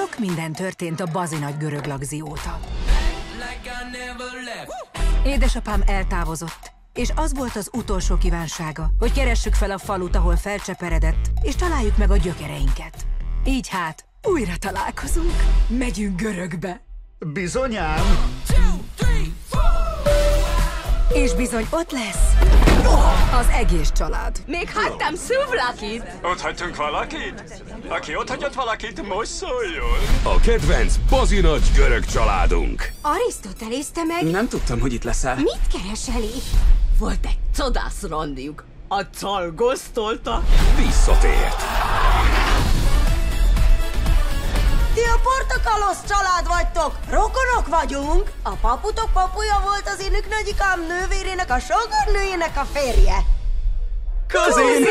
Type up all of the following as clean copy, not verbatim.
Sok minden történt a Bazi nagy görög lagzi óta. Édesapám eltávozott, és az volt az utolsó kívánsága, hogy keressük fel a falut, ahol felcseperedett, és találjuk meg a gyökereinket. Így hát, újra találkozunk. Megyünk Görögbe. Bizonyám. És bizony ott lesz az egész család. Még hagytam szuvlakit! Ott hagytunk valakit? Aki ott hagyott valakit, most szóljon! A kedvenc Bazi nagy görög családunk. Arisztotelész, te meg Nem tudtam, hogy itt leszel. mit keresel itt? Volt egy csodász randiuk. A cal gosztolta. Visszatért. Ti a portokalos család vagytok! Rokonok vagyunk! A paputok papuja volt az én nagyikám nővérének, a sógornőjének a férje. Kazin!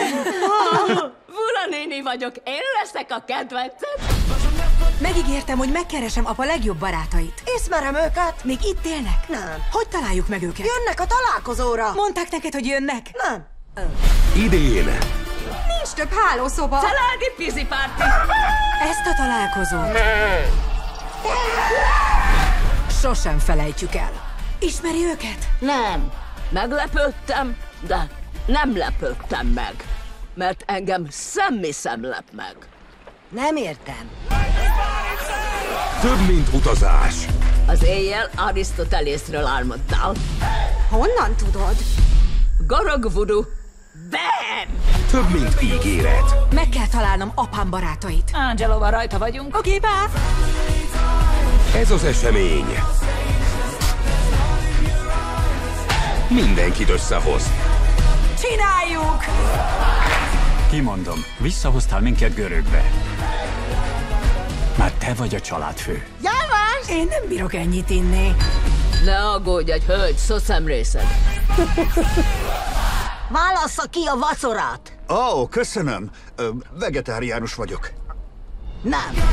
Vula néni vagyok, én leszek a kedvenced. Megígértem, hogy megkeresem apa legjobb barátait. Ismerem őket? Még itt élnek? Nem. Hogy találjuk meg őket? Jönnek a találkozóra. Mondták neked, hogy jönnek? Nem. Idén Nincs több hálószoba. Családi pizipárti. Ezt a találkozót sosem felejtjük el. Ismeri őket? Nem. Meglepődtem, de nem lepődtem meg. Mert engem semmi sem lep meg. Nem értem. több, mint utazás. Az éjjel Arisztotelészről álmodtál. Honnan tudod? Gorog voodoo. Bam! Több, mint ígéret. Meg kell találnom apám barátait. Angelóval rajta vagyunk. Oké, bá! Ez az esemény mindenkit összehoz. Csináljuk! Kimondom, visszahoztál minket Görögbe. Már te vagy a családfő. Jávás! Én nem bírok ennyit inni. Ne aggódj, egy hölgy, szocem részed. Válassza ki a vacsorát! Ó, köszönöm. Vegetáriánus vagyok. Nem.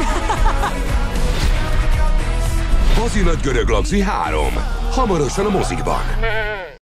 Bazi nagy görög lagzi 3. Hamarosan a mozikban.